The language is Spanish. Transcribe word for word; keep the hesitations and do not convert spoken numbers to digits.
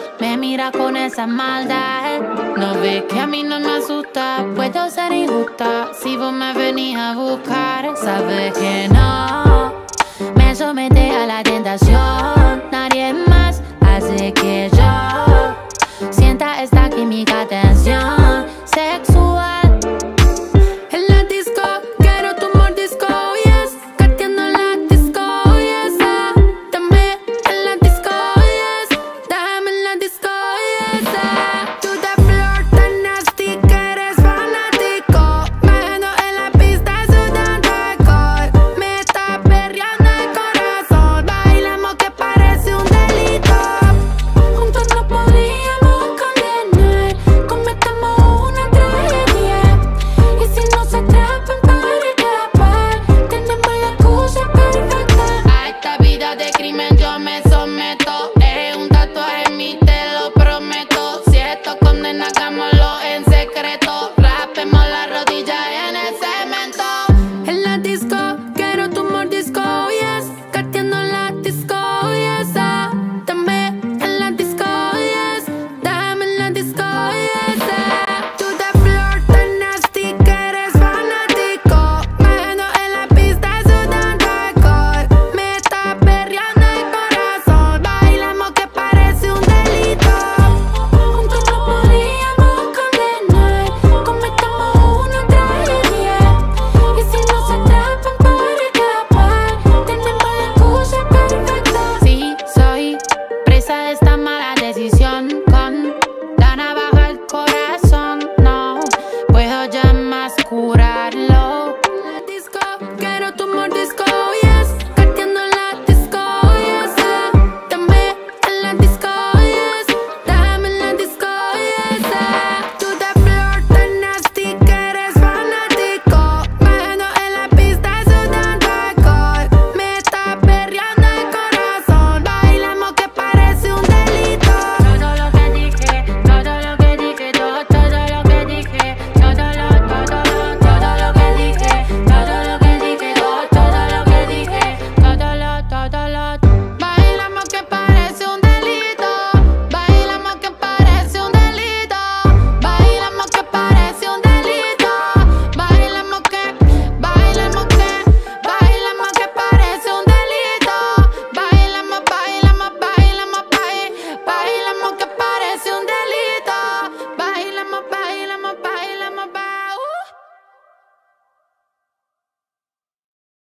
Me mira con esa maldad. No ves que a mí no me asusta. Puedo ser injusta si vos me venís a buscar. Sabes que no me somete a la tentación. Nadie más hace que yo sienta esta química, tensión sexual. En la disco, quiero tu mordisco, yes. Cateando en la disco, yes. Dame en la disco, yes. Dame en la disco, yes.